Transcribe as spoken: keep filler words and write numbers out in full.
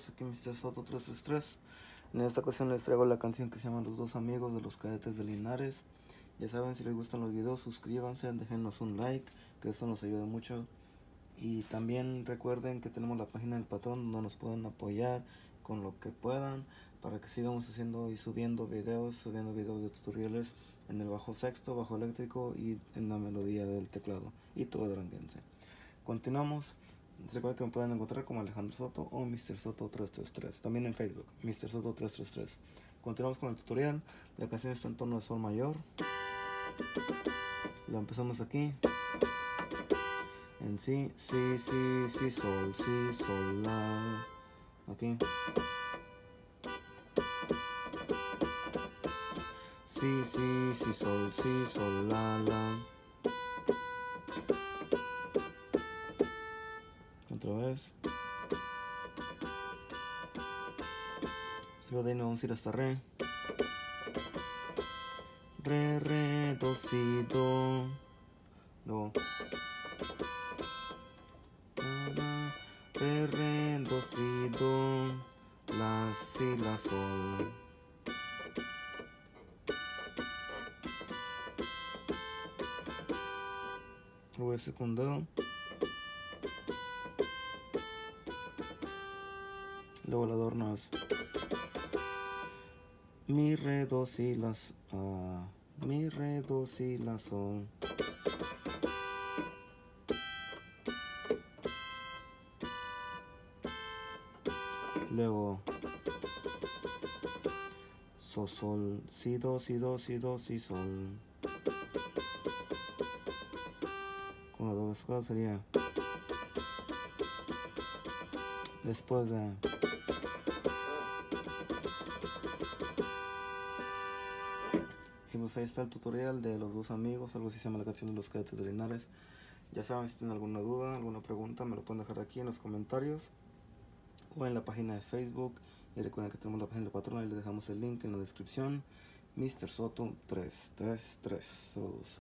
amigos, aquí mister Soto tres tres tres. En esta ocasión les traigo la canción que se llama Los Dos Amigos de los Cadetes de Linares. Ya saben, si les gustan los videos, suscríbanse, déjenos un like, que eso nos ayuda mucho. Y también recuerden que tenemos la página del patrón donde nos pueden apoyar con lo que puedan para que sigamos haciendo y subiendo videos, subiendo videos de tutoriales en el bajo sexto, bajo eléctrico y en la melodía del teclado y todo duranguense. Continuamos. Recuerden que me pueden encontrar como Alejandro Soto o mister Soto tres tres tres. También en Facebook, mister Soto tres tres tres. Continuamos con el tutorial. La canción está en tono de sol mayor. La empezamos aquí. En si, si, si, si, sol, si, sol, la. Aquí. Si, si, si, sol, si, sol, la, la. Otra vez. Luego de ahí nos vamos a ir hasta re. Re, re, do, si, do. Luego. Re, re, do, si, do. La, si, la, sol. Luego el secundado. Luego el adorno es mi, re, do, si, la, uh, mi, re, do, si, la, sol. Luego so, sol, si, do, si, do, si, do, si, sol. Con la doble escala sería después de y pues ahí está el tutorial de Los Dos Amigos, algo así se llama la canción de los Cadetes de Linares. Ya saben, si tienen alguna duda, alguna pregunta, me lo pueden dejar aquí en los comentarios o en la página de Facebook. Y recuerden que tenemos la página de Patrón y les dejamos el link en la descripción. mister Soto tres tres tres. Saludos.